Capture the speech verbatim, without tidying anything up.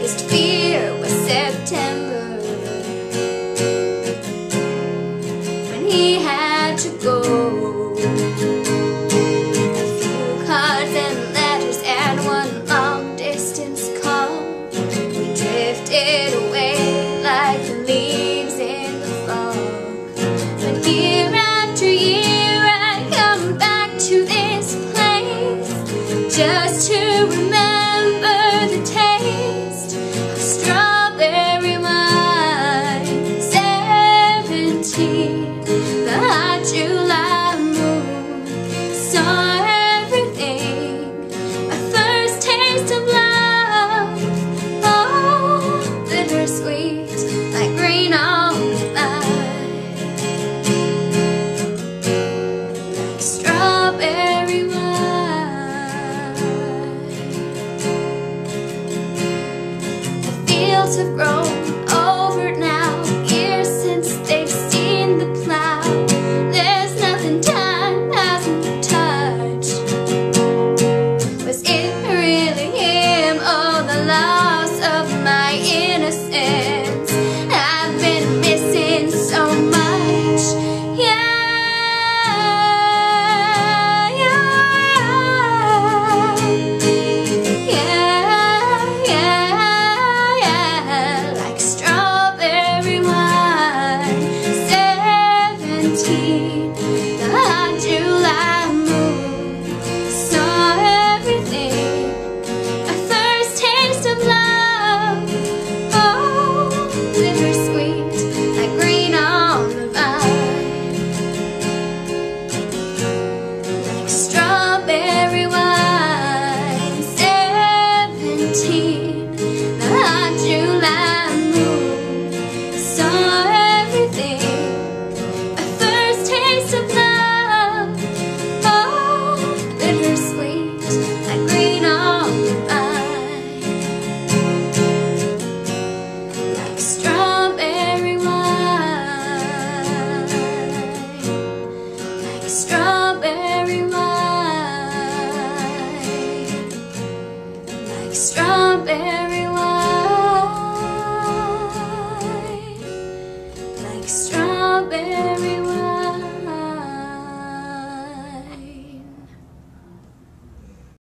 biggest fear was September, when he had to go. A few cards and letters and one long distance call. We drifted away like the leaves in the fall. But year after year I come back to this place, just to remember the taste of strawberry wine. Seventeen, the hot July moon saw everything. My first taste of love, oh, bittersweet, like green on the vine, like strawberry wine. The fields have grown over now, years since they've seen the plow. There's nothing time hasn't touched. Was it really him? Oh, the loss of my innocence. I've been missing so much. Yeah, yeah, yeah, yeah, yeah, like strawberry wine. Seventeen, the hot July moon saw everything. My first taste of love, oh, bittersweet, like green on the vine, like strawberry wine. Seventeen, the hot July moon saw everything. My first taste of love, oh, bittersweet, like green on the vine, like strawberry wine, like strawberry wine, like strawberry wine, like strawberry